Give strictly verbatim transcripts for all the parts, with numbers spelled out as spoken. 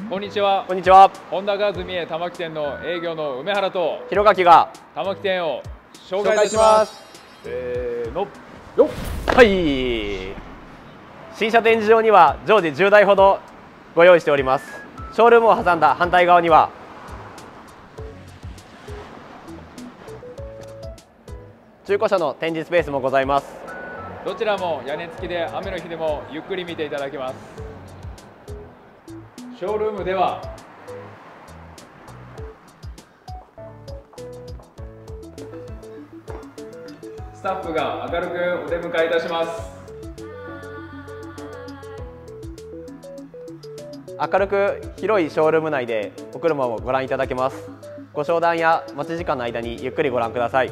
こんにちは。 こんにちは。 本田和美玉木店の営業の梅原と弘垣が玉木店を紹介いたします。せーの、よっ。 はい。新車展示場には常時じゅうだいほどご用意しております。ショールームを挟んだ反対側には中古車の展示スペースもございます。 どちらも屋根付きで雨の日でもゆっくり見ていただけます。ショールームではスタッフが明るくお出迎えいたします。 明るく広いショールーム内でお車をご覧いただけます。ご商談や待ち時間の間にゆっくりご覧ください。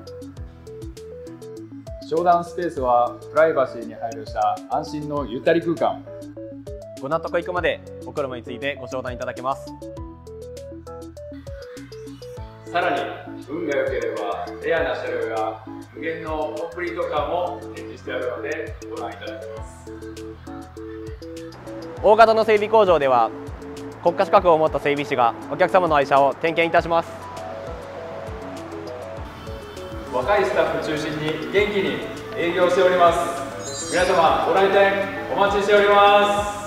商談スペースはプライバシーに配慮した安心のゆったり空間。 ご納得いくまでお車についてご商談いただけます。 さらに運が良ければレアな車両や無限のコンプリートカーも展示してあるのでご覧いただけます。 大型の整備工場では国家資格を持った整備士がお客様の愛車を点検いたします。 若いスタッフ中心に元気に営業しております。皆様ご来店お待ちしております。